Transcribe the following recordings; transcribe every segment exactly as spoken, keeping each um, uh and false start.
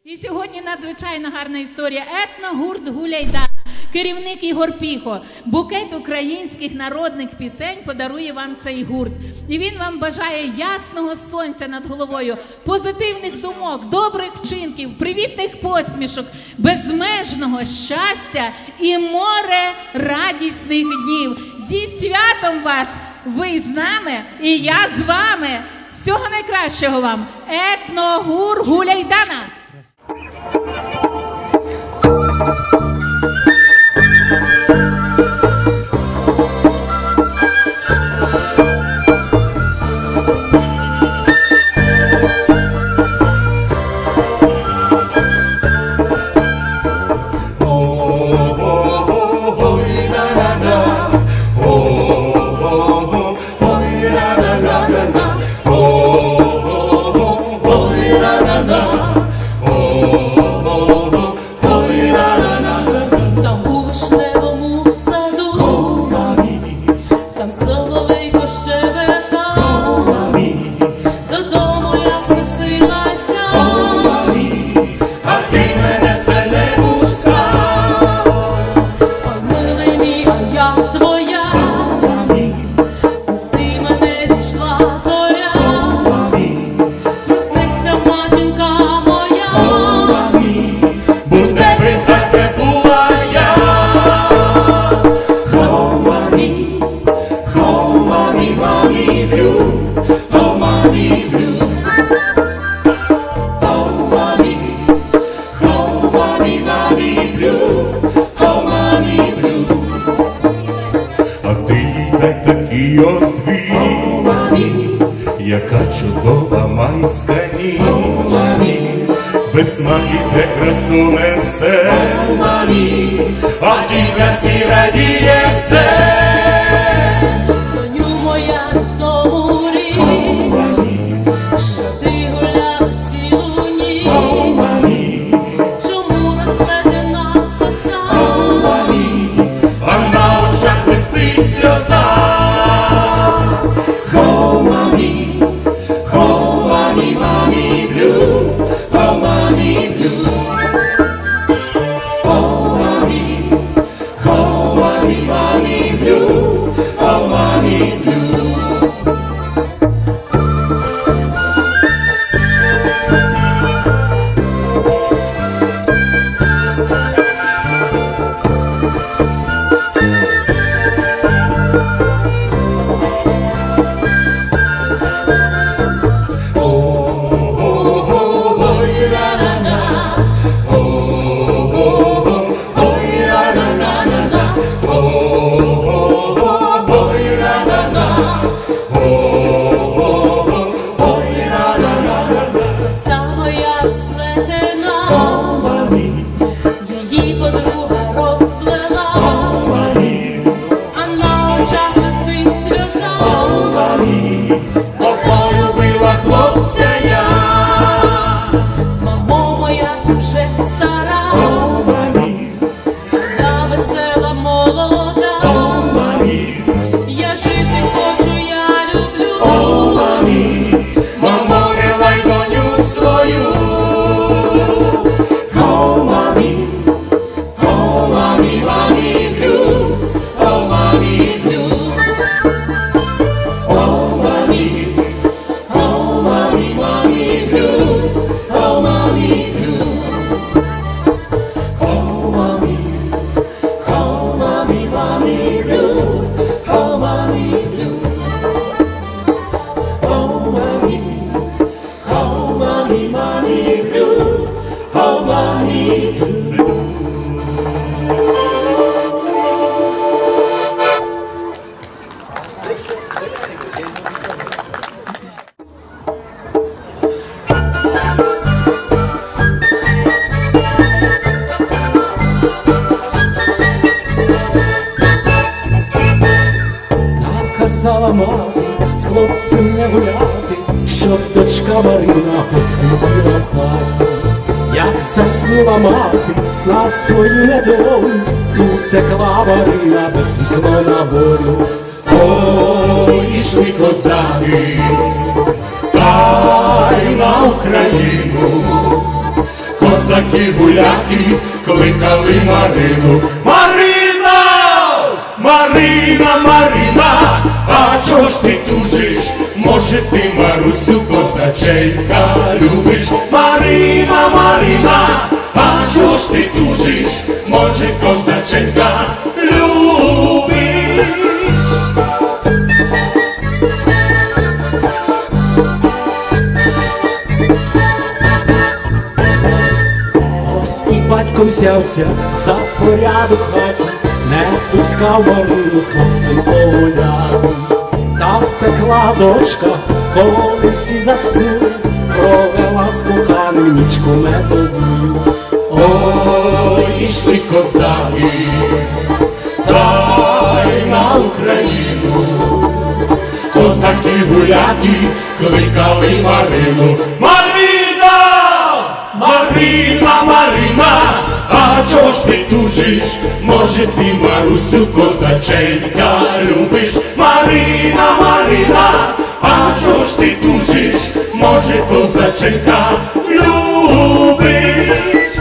І сьогодні надзвичайно гарна історія. Етногурт Гуляйдана. Керівник Ігор Піхо. Букет українських народних пісень подарує вам цей гурт. І він вам бажає ясного сонця над головою, позитивних думок, добрих вчинків, привітних посмішок, безмежного щастя і море радісних днів. Зі святом вас! Ви з нами і я з вами! Всього найкращого вам! Етногурт Гуляйдана! Яка чудова майська ніч, весна іде, красу несе, а в тій красі радіє все. Доню моя в тому річ, що ти гуляв цілу ніч, чому розплетена коса, а на очах блистить сльоза. Казала мати, з хлопцем не гуляти, щоб дочка Марина посиділа в хаті. Як заснула мати на свою недолю, утекла Марина без вікна на волю. Ой, ішли козаки, та й на Україну, козаки гуляки кликали Марину. Марина, Марина, Марина, а чого ж ти тужиш? Може ти Марусю козаченька любиш? Марина, Марина, а чого ж ти тужиш? Може козаченька любиш? Батько взявся за порядок в хаті, не пускав Марину з хлопцем погуляти. Та втекла дочка, коли всі заснули, провела з коханим нічку медову. Ой, ішли козаки, та й на Україну. Козаки гуляки кликали Марину. Марина, Марина, Марина, а чого ж ти тужиш? Може ти Марусю козаченька любиш? Марина, Марина, а чого ж ти тужиш? Може козаченька любиш?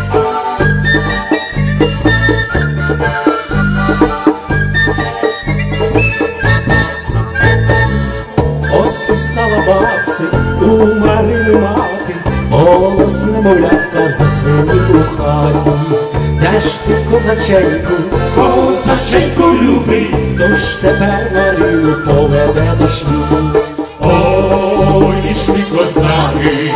Ось устала бабця у Марини мати, голос немовлятка зазвенів у хаті. Де ж ти, козаченьку, Козаченьку любий, хто ж тепер Марину поведе до шлюбу? ой, ішли козаки,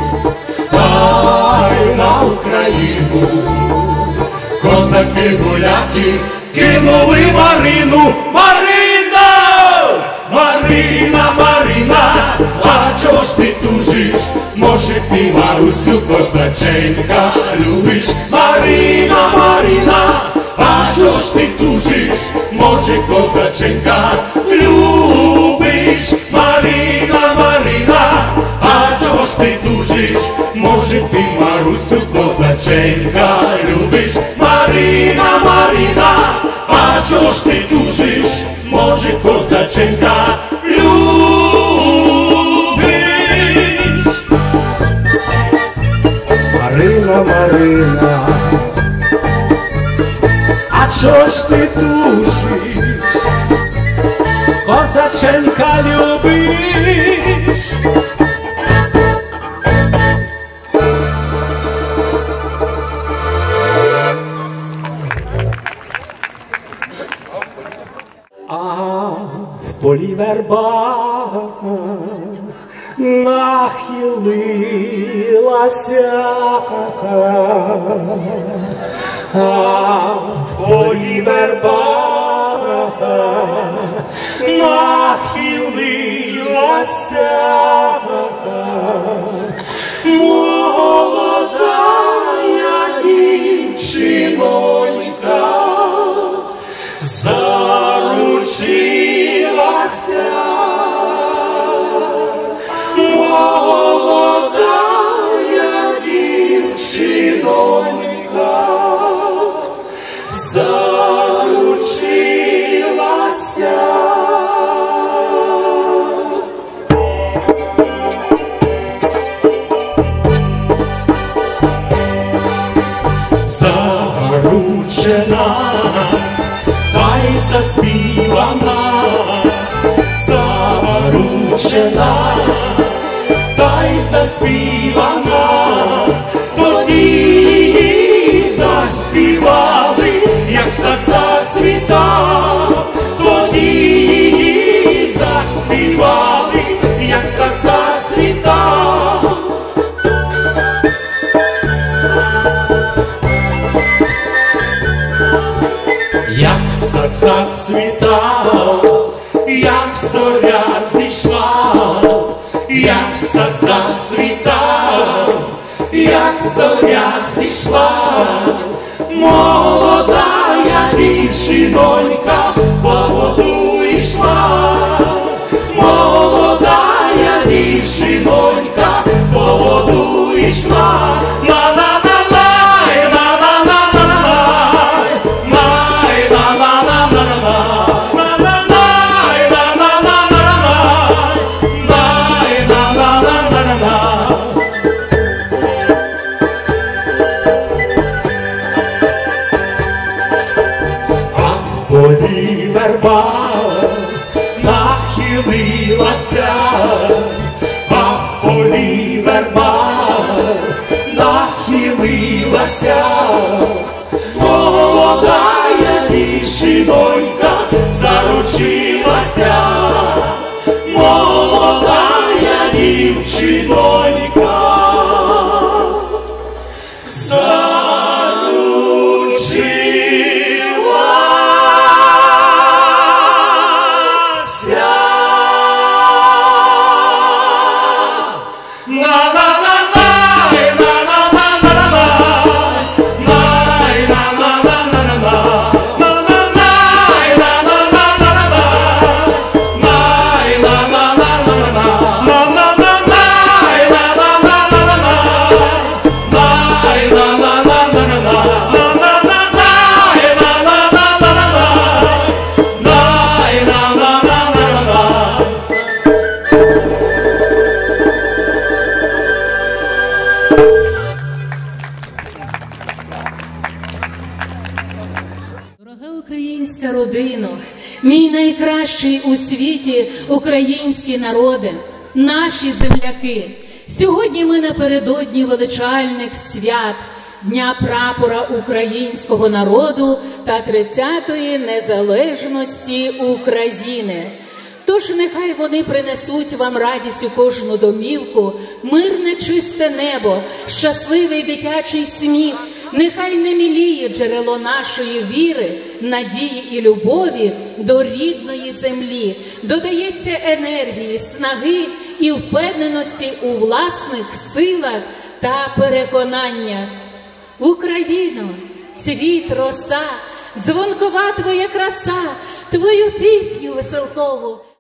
та й на Україну. Козаки гуляки кинули Марину. Марина, Марина, Марина, а чого ж ти тужиш? Може ти Марусю козаченька любиш? Марина, Марина, а чого ж ти тужиш? Може козаченька любиш? Марина, Марина, а чого ж ти тужиш? Може ти Марусю козаченька любиш? Марина, Марина, а чого ж ти тужиш? Може козаченька любиш? Марина, Марина, а чого ж ти тужиш? Козаченька любиш? А в полі верба нахилилася, а в полі верба нахилилася, молодая дівчинонька заручилася. Молодая дівчинонька заручилася. Заручена, та й заспівана, заручена, та й заспівана, тоді заспівали, як сад засвітав, тоді заспівали, як сад засвітав. Як сад зацвітав, як зоря зійшла, як сад зацвітав, як зоря зійшла, молодая дівчинонька по воду йшла, молодая дівчинонька по воду йшла. полі верба нахилилася, а в полі верба нахилилася, молодая дівчинонька заручилася, молодая дівчинонька Українська родино, мій найкращий у світі українські народи, наші земляки. Сьогодні ми напередодні величальних свят Дня прапора українського народу та тридцятої незалежності України. Тож нехай вони принесуть вам радість у кожну домівку, мирне чисте небо, щасливий дитячий сміх. Нехай не міліє джерело нашої віри, надії і любові до рідної землі. Додається енергії, снаги і впевненості у власних силах та переконаннях. Україно, цвіт, роса, дзвонкова твоя краса, твою пісню веселкову